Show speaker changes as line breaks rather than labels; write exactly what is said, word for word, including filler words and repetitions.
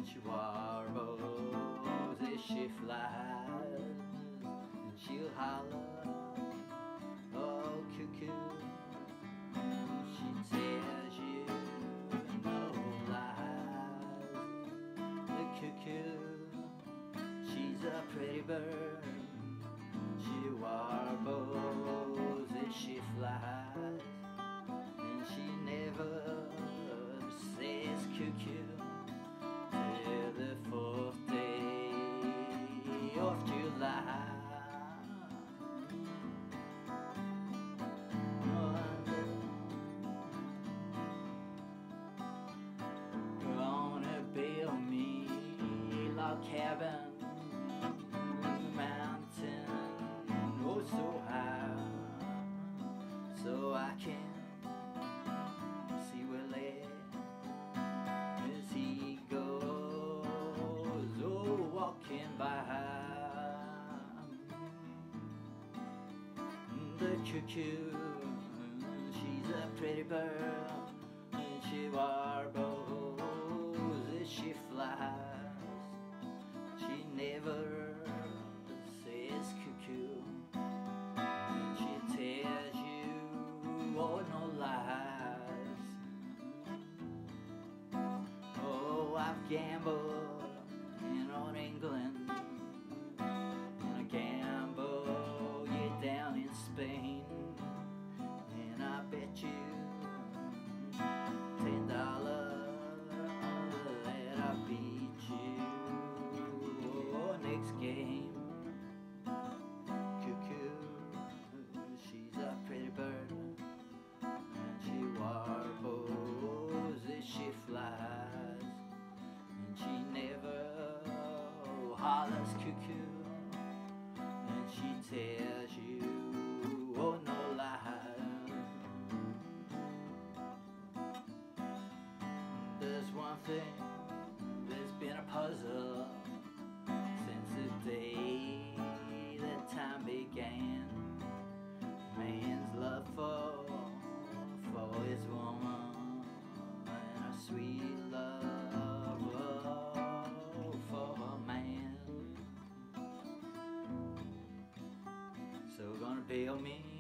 and she warbles as she flies, and she'll holler, oh cuckoo. She tells you no lies. The cuckoo, she's a pretty bird. She warbles as she flies, and she never says cuckoo till the fourth day of July. Gonna build me a log cabin in the mountain, oh so high, so I can see Willie as he goes, oh walking by. The cuckoo, she's a pretty bird, and she warbles as she flies. She never says cuckoo, and she tells you oh no lies. Oh, I've gambled in on England, and I gamble yeah down in Spain, and I bet you ten dollars that I beat you oh, next game. Cuckoo, she's a pretty bird, and she warbles as she flies, and she never hollers cuckoo, and she tells you oh no lies. There's one thing that's been a puzzle since the day that time began. Man's love for for his woman, and a sweet love oh, for a man. So gonna build me